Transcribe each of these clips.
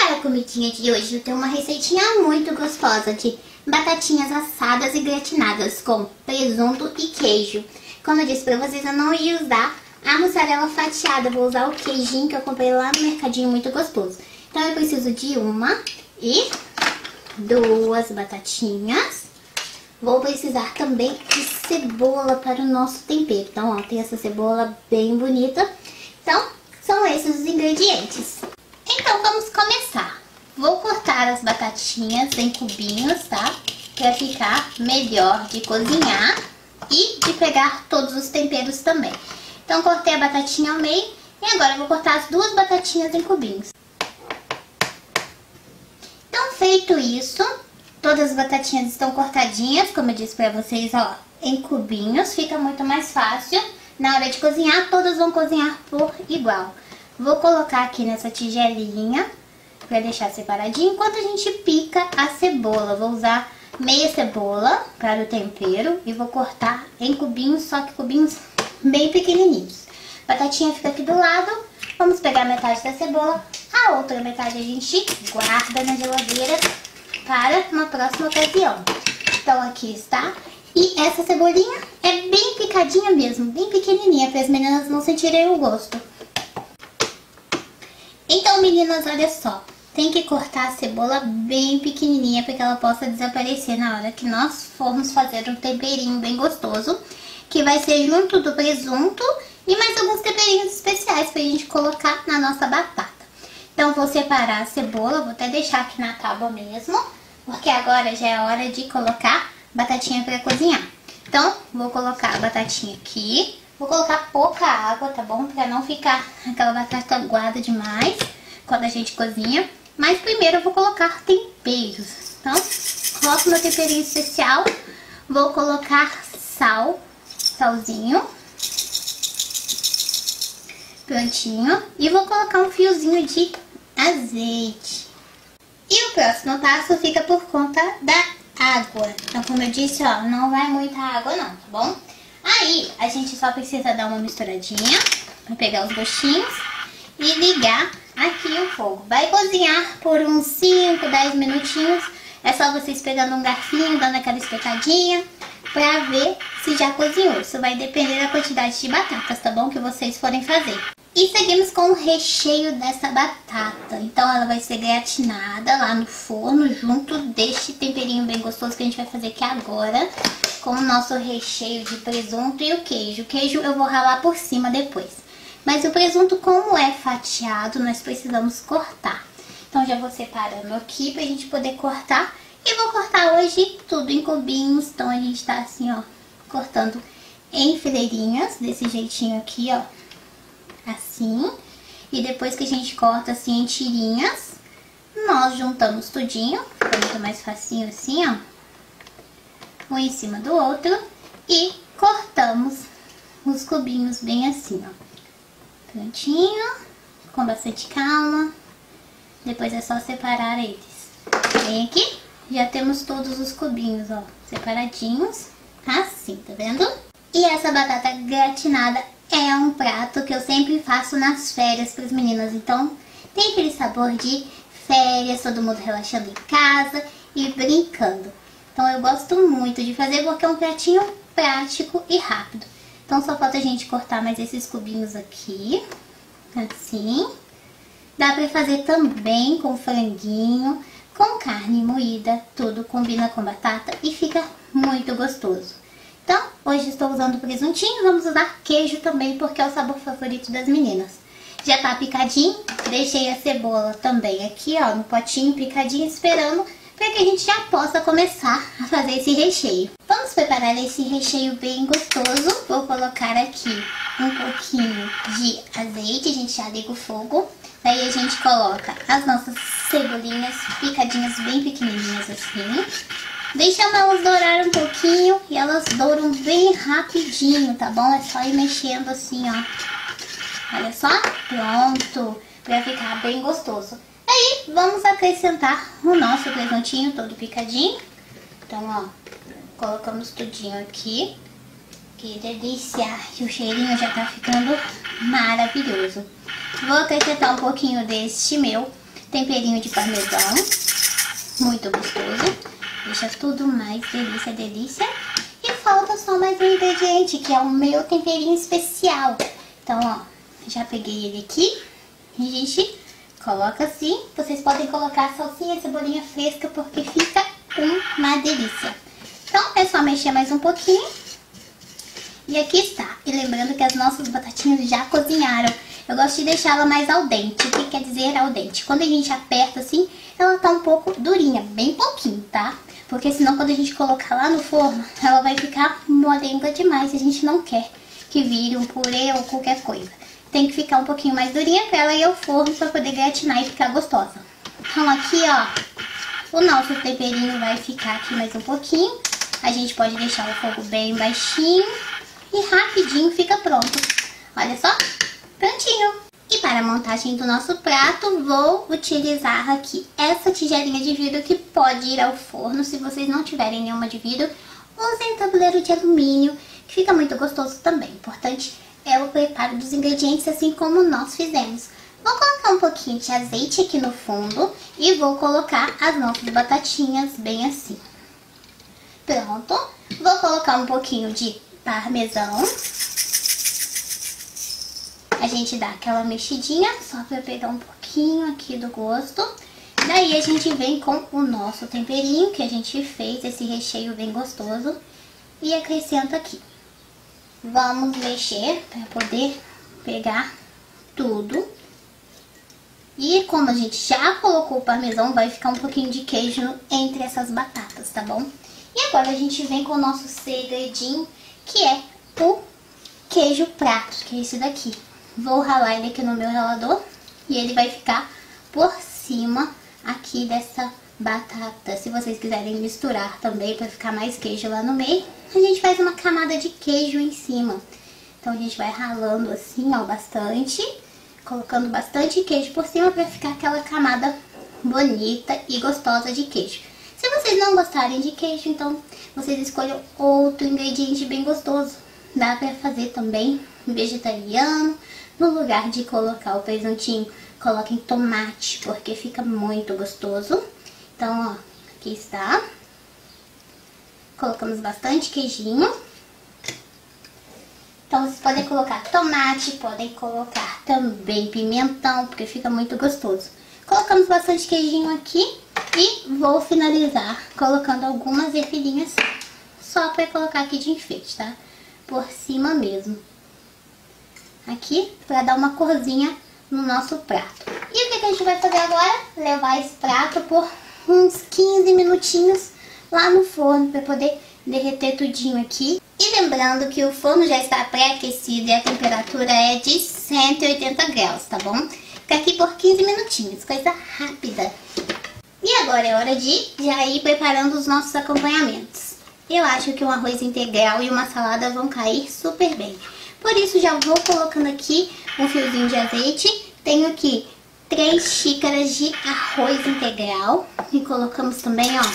Para a comidinha de hoje eu tenho uma receitinha muito gostosa de batatinhas assadas e gratinadas com presunto e queijo. Como eu disse para vocês, eu não ia usar a mussarela fatiada, vou usar o queijinho que eu comprei lá no mercadinho, muito gostoso. Então eu preciso de uma e duas batatinhas. Vou precisar também de cebola para o nosso tempero. Então, ó, tem essa cebola bem bonita. Então, são esses os ingredientes. Então, vamos começar. Vou cortar as batatinhas em cubinhos, tá? Para ficar melhor de cozinhar e de pegar todos os temperos também. Então, cortei a batatinha ao meio e agora eu vou cortar as duas batatinhas em cubinhos. Então, feito isso, todas as batatinhas estão cortadinhas, como eu disse pra vocês, ó, em cubinhos. Fica muito mais fácil. Na hora de cozinhar, todas vão cozinhar por igual. Vou colocar aqui nessa tigelinha pra deixar separadinho, enquanto a gente pica a cebola. Vou usar meia cebola para o tempero e vou cortar em cubinhos, só que cubinhos bem pequenininhos. Batatinha fica aqui do lado. Vamos pegar metade da cebola, a outra metade a gente guarda na geladeira para uma próxima ocasião. Então aqui está. E essa cebolinha é bem picadinha mesmo, bem pequenininha, para as meninas não sentirem o gosto. Então, meninas, olha só. Tem que cortar a cebola bem pequenininha para que ela possa desaparecer na hora que nós formos fazer um temperinho bem gostoso, que vai ser junto do presunto e mais alguns temperinhos especiais para a gente colocar na nossa batata. Então, vou separar a cebola, vou até deixar aqui na tábua mesmo, porque agora já é hora de colocar batatinha para cozinhar. Então, vou colocar a batatinha aqui. Vou colocar pouca água, tá bom? Pra não ficar aquela batata aguada demais quando a gente cozinha. Mas primeiro eu vou colocar temperos. Então, coloco meu temperinho especial. Vou colocar sal, salzinho. Prontinho. E vou colocar um fiozinho de azeite. E o próximo passo fica por conta da água. Então, como eu disse, ó, não vai muita água não, tá bom? Aí, a gente só precisa dar uma misturadinha para pegar os gostinhos e ligar aqui o fogo. Vai cozinhar por uns 5, 10 minutinhos. É só vocês pegando um garfinho, dando aquela espetadinha para ver se já cozinhou. Isso vai depender da quantidade de batatas, tá bom? Que vocês forem fazer. E seguimos com o recheio dessa batata. Então ela vai ser gratinada lá no forno junto deste temperinho bem gostoso que a gente vai fazer aqui agora, com o nosso recheio de presunto e o queijo. O queijo eu vou ralar por cima depois. Mas o presunto, como é fatiado, nós precisamos cortar. Então já vou separando aqui pra gente poder cortar. E vou cortar hoje tudo em cubinhos. Então a gente tá assim, ó, cortando em fileirinhas, desse jeitinho aqui, ó. Assim. E depois que a gente corta assim em tirinhas, nós juntamos tudinho. Fica muito mais facinho assim, ó. Um em cima do outro. E cortamos os cubinhos bem assim, ó. Prontinho. Com bastante calma. Depois é só separar eles. Vem aqui. Já temos todos os cubinhos, ó, separadinhos. Assim, tá vendo? E essa batata gratinada é um prato que eu sempre faço nas férias para as meninas. Então, tem aquele sabor de férias, todo mundo relaxando em casa e brincando. Então, eu gosto muito de fazer porque é um pratinho prático e rápido. Então, só falta a gente cortar mais esses cubinhos aqui, assim. Dá para fazer também com franguinho, com carne moída, tudo combina com batata e fica muito gostoso. Então, hoje estou usando presuntinho, vamos usar queijo também, porque é o sabor favorito das meninas. Já tá picadinho, deixei a cebola também aqui, ó, no potinho picadinho, esperando para que a gente já possa começar a fazer esse recheio. Vamos preparar esse recheio bem gostoso. Vou colocar aqui um pouquinho de azeite, a gente já liga o fogo. Daí a gente coloca as nossas cebolinhas picadinhas bem pequenininhas assim. Deixamos elas dourar um pouquinho e elas douram bem rapidinho, tá bom? É só ir mexendo assim, ó. Olha só, pronto, pra ficar bem gostoso. Aí, vamos acrescentar o nosso presuntinho todo picadinho. Então, ó, colocamos tudinho aqui. Que delícia! E o cheirinho já tá ficando maravilhoso. Vou acrescentar um pouquinho deste meu temperinho de parmesão, muito gostoso, deixa tudo mais delícia, delícia. E falta só mais um ingrediente, que é o meu temperinho especial. Então, ó, já peguei ele aqui e a gente coloca assim. Vocês podem colocar salsinha e cebolinha fresca, porque fica uma delícia. Então, é só mexer mais um pouquinho. E aqui está. E lembrando que as nossas batatinhas já cozinharam. Eu gosto de deixá-la mais al dente. O que quer dizer al dente? Quando a gente aperta assim, ela tá um pouco durinha, bem pouquinho, tá? Porque senão quando a gente colocar lá no forno, ela vai ficar molenga demais. A gente não quer que vire um purê ou qualquer coisa. Tem que ficar um pouquinho mais durinha pra ela ir ao forno pra poder gratinar e ficar gostosa. Então aqui, ó, o nosso temperinho vai ficar aqui mais um pouquinho. A gente pode deixar o fogo bem baixinho e rapidinho fica pronto. Olha só, prontinho. E para a montagem do nosso prato, vou utilizar aqui essa tigelinha de vidro que pode ir ao forno. Se vocês não tiverem nenhuma de vidro, usem tabuleiro de alumínio, que fica muito gostoso também. Importante é o preparo dos ingredientes, assim como nós fizemos. Vou colocar um pouquinho de azeite aqui no fundo e vou colocar as nossas batatinhas bem assim. Pronto. Vou colocar um pouquinho de parmesão. A gente dá aquela mexidinha, só para pegar um pouquinho aqui do gosto. Daí a gente vem com o nosso temperinho, que a gente fez, esse recheio bem gostoso. E acrescenta aqui. Vamos mexer para poder pegar tudo. E como a gente já colocou o parmesão, vai ficar um pouquinho de queijo entre essas batatas, tá bom? E agora a gente vem com o nosso segredinho, que é o queijo prato, que é esse daqui. Vou ralar ele aqui no meu ralador e ele vai ficar por cima aqui dessa batata. Se vocês quiserem misturar também para ficar mais queijo lá no meio, a gente faz uma camada de queijo em cima. Então a gente vai ralando assim, ó, bastante, colocando bastante queijo por cima para ficar aquela camada bonita e gostosa de queijo. Se vocês não gostarem de queijo, então vocês escolham outro ingrediente bem gostoso. Dá para fazer também vegetariano. No lugar de colocar o presuntinho, coloquem tomate, porque fica muito gostoso. Então, ó, aqui está. Colocamos bastante queijinho. Então, vocês podem colocar tomate, podem colocar também pimentão, porque fica muito gostoso. Colocamos bastante queijinho aqui e vou finalizar colocando algumas ervilhinhas, só para colocar aqui de enfeite, tá? Por cima mesmo. Aqui, para dar uma corzinha no nosso prato. E o que a gente vai fazer agora? Levar esse prato por uns 15 minutinhos lá no forno, para poder derreter tudinho aqui. E lembrando que o forno já está pré-aquecido e a temperatura é de 180 graus, tá bom? Fica aqui por 15 minutinhos, coisa rápida. E agora é hora de já ir preparando os nossos acompanhamentos. Eu acho que um arroz integral e uma salada vão cair super bem. Por isso já vou colocando aqui um fiozinho de azeite. Tenho aqui 3 xícaras de arroz integral. E colocamos também, ó,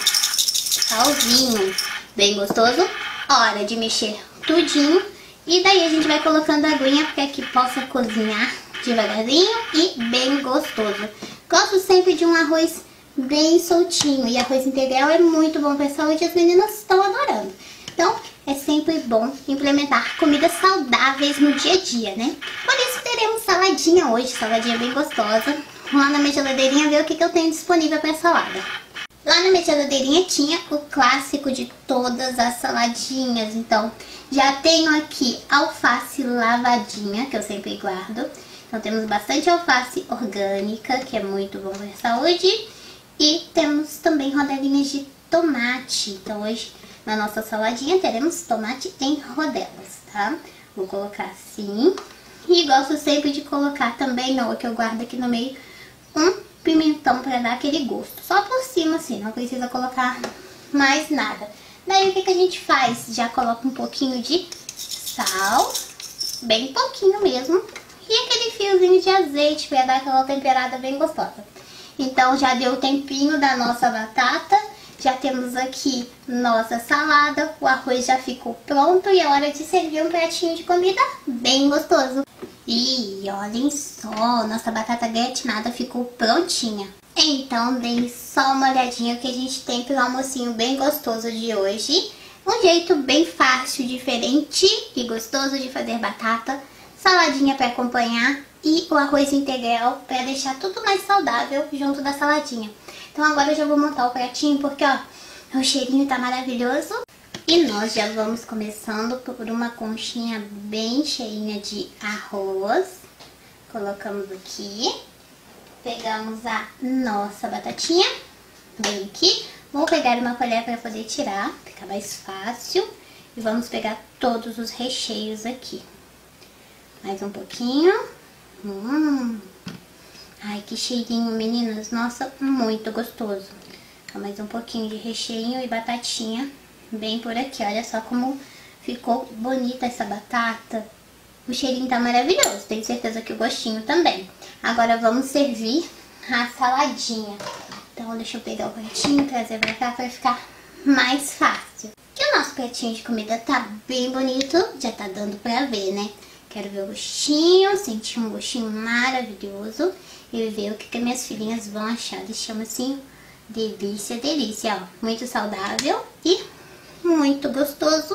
salzinho, bem gostoso. Hora de mexer tudinho. E daí a gente vai colocando a aguinha para que possa cozinhar devagarzinho e bem gostoso. Gosto sempre de um arroz bem soltinho. E arroz integral é muito bom para a saúde e as meninas estão adorando. Então, é sempre bom implementar comidas saudáveis no dia a dia, né? Por isso teremos saladinha hoje, saladinha bem gostosa. Lá na minha geladeirinha ver o que eu tenho disponível para salada. Lá na minha geladeirinha tinha o clássico de todas as saladinhas. Então, já tenho aqui alface lavadinha, que eu sempre guardo. Então, temos bastante alface orgânica, que é muito bom para a saúde. E temos também rodelinhas de tomate. Então, hoje, na nossa saladinha, teremos tomate em rodelas, tá? Vou colocar assim. E gosto sempre de colocar também, ó, que eu guardo aqui no meio, um pimentão para dar aquele gosto. Só por cima, assim, não precisa colocar mais nada. Daí, o que a gente faz? Já coloca um pouquinho de sal, bem pouquinho mesmo. E aquele fiozinho de azeite para dar aquela temperada bem gostosa. Então, já deu o tempinho da nossa batata. Já temos aqui nossa salada, o arroz já ficou pronto e é hora de servir um pratinho de comida bem gostoso. E olhem só, nossa batata gratinada ficou prontinha. Então, deem só uma olhadinha que a gente tem para o almocinho bem gostoso de hoje. Um jeito bem fácil, diferente e gostoso de fazer batata, saladinha para acompanhar e o arroz integral para deixar tudo mais saudável junto da saladinha. Então agora eu já vou montar o pratinho porque ó, o cheirinho tá maravilhoso. E nós já vamos começando por uma conchinha bem cheinha de arroz. Colocamos aqui. Pegamos a nossa batatinha, bem aqui. Vou pegar uma colher para poder tirar, fica mais fácil. E vamos pegar todos os recheios aqui. Mais um pouquinho. Ai, que cheirinho, meninas. Nossa, muito gostoso. Então, mais um pouquinho de recheio e batatinha bem por aqui. Olha só como ficou bonita essa batata. O cheirinho tá maravilhoso. Tenho certeza que o gostinho também. Agora vamos servir a saladinha. Então deixa eu pegar o pratinho e trazer pra cá pra ficar mais fácil. Que o nosso pratinho de comida tá bem bonito. Já tá dando pra ver, né? Quero ver o gostinho, sentir um gostinho maravilhoso. E ver o que minhas filhinhas vão achar. Eles chamam assim, delícia, delícia, ó. Muito saudável e muito gostoso.